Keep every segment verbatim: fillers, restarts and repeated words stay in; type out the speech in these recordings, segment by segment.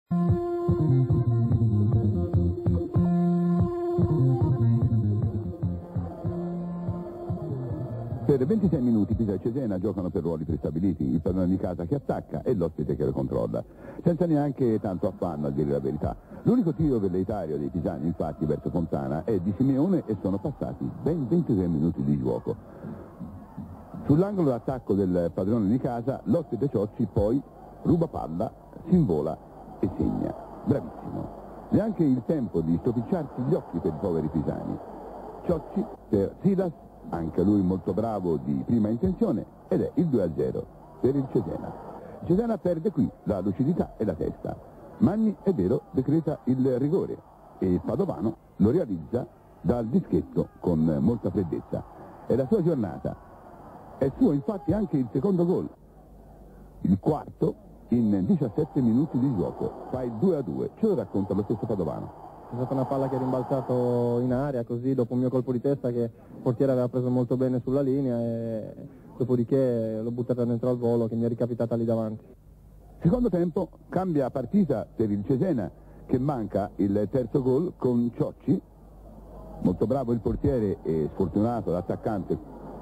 Per ventisei minuti Pisa e Cesena giocano per ruoli prestabiliti, il padrone di casa che attacca e l'ospite che lo controlla, senza neanche tanto affanno a dire la verità. L'unico tiro velleitario dei pisani infatti verso Fontana è di Simeone e sono passati ben ventisei minuti di gioco. Sull'angolo d'attacco del padrone di casa l'ospite Ciocci poi ruba palla, si invola e segna. Bravissimo. Neanche il tempo di stropicciarsi gli occhi per i poveri pisani. Ciocci per Silas, anche lui molto bravo di prima intenzione, ed è il due a zero per il Cesena. Cesena perde qui la lucidità e la testa. Magni, è vero, decreta il rigore e il Padovano lo realizza dal dischetto con molta freddezza. È la sua giornata. È suo infatti anche il secondo gol. Il quarto in diciassette minuti di gioco. Fa il due a due. Ce lo racconta lo stesso Padovano. È stata una palla che è rimbalzato in aria così dopo un mio colpo di testa che il portiere aveva preso molto bene sulla linea e dopodiché l'ho buttata dentro al volo che mi è ricapitata lì davanti. Secondo tempo cambia partita per il Cesena che manca il terzo gol con Ciocci, molto bravo il portiere e sfortunato l'attaccante,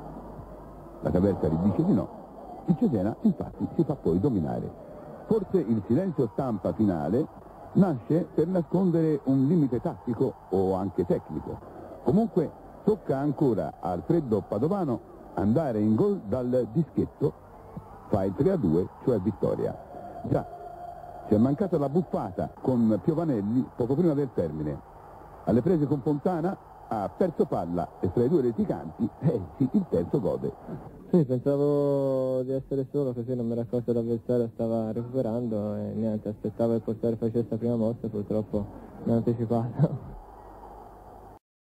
la Taversari dice di no. Il Cesena infatti si fa poi dominare. Forse il silenzio stampa finale nasce per nascondere un limite tattico o anche tecnico. Comunque tocca ancora al freddo Padovano andare in gol dal dischetto, fa il tre a due, cioè vittoria. Già, ci è mancata la buffata con Piovanelli poco prima del termine. Alle prese con Fontana ha perso palla e tra i due litiganti, eh sì, il terzo gode. Sì, pensavo di essere solo così non mi ero accorto che l'avversario stava recuperando e niente, aspettavo che il portiere facesse la prima mossa e purtroppo mi ha anticipato.